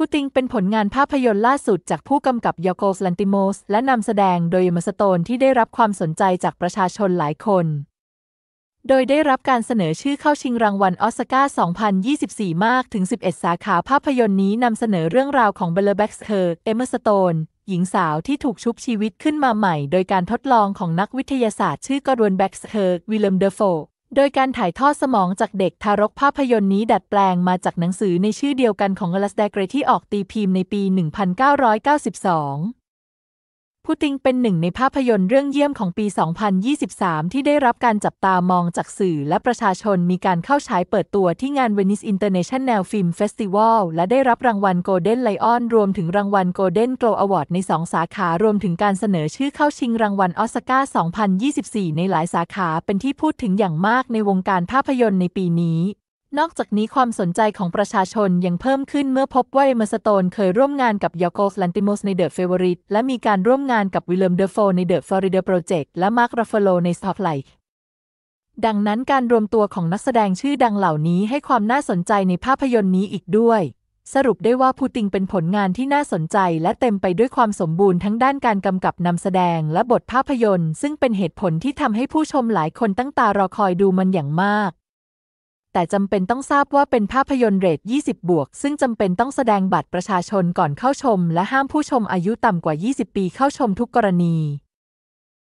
พูติงเป็นผลงานภาพยนตร์ล่าสุดจากผู้กำกับยอร์โกส แลนติโมสและนำแสดงโดยเอมมา สโตนที่ได้รับความสนใจจากประชาชนหลายคนโดยได้รับการเสนอชื่อเข้าชิงรางวัลออสการ์ 2024 มากถึง 11 สาขาภาพยนตร์นี้นำเสนอเรื่องราวของเบลเลอร์ แบ็กสเฮอร์ เอมมา สโตน หญิงสาวที่ถูกชุบชีวิตขึ้นมาใหม่โดยการทดลองของนักวิทยาศาสตร์ชื่อกอร์ดวน แบ็กสเฮอร์ วิลเลม เดอโฟโดยการถ่ายทอดสมองจากเด็กทารกภาพยนตร์นี้ดัดแปลงมาจากหนังสือในชื่อเดียวกันของอลัสแดเกรที่ออกตีพิมพ์ในปี 1992 พูติงเป็นหนึ่งในภาพยนตร์เรื่องเยี่ยมของปี 2023 ที่ได้รับการจับตามองจากสื่อและประชาชนมีการเข้าฉายเปิดตัวที่งาน Venice International Film Festival และได้รับรางวัล Golden Lion รวมถึงรางวัล Golden Globe Award ใน 2 สาขารวมถึงการเสนอชื่อเข้าชิงรางวัลออสการ์ 2024 ในหลายสาขาเป็นที่พูดถึงอย่างมากในวงการภาพยนตร์ในปีนี้นอกจากนี้ความสนใจของประชาชนยังเพิ่มขึ้นเมื่อพบว่าเอมมา สโตนเคยร่วมงานกับยอร์โกส แลนติโมสใน The Favourite และมีการร่วมงานกับวิลเลม เดอโฟใน The Florida Project และมาร์ค รัฟฟาโลใน Spotlight ดังนั้นการรวมตัวของนักแสดงชื่อดังเหล่านี้ให้ความน่าสนใจในภาพยนตร์นี้อีกด้วยสรุปได้ว่าพูติงเป็นผลงานที่น่าสนใจและเต็มไปด้วยความสมบูรณ์ทั้งด้านการกำกับนำแสดงและบทภาพยนตร์ซึ่งเป็นเหตุผลที่ทำให้ผู้ชมหลายคนตั้งตารอคอยดูมันอย่างมากแต่จำเป็นต้องทราบว่าเป็นภาพยนตร์เรท 20 บวกซึ่งจำเป็นต้องแสดงบัตรประชาชนก่อนเข้าชมและห้ามผู้ชมอายุต่ำกว่า 20 ปีเข้าชมทุกกรณี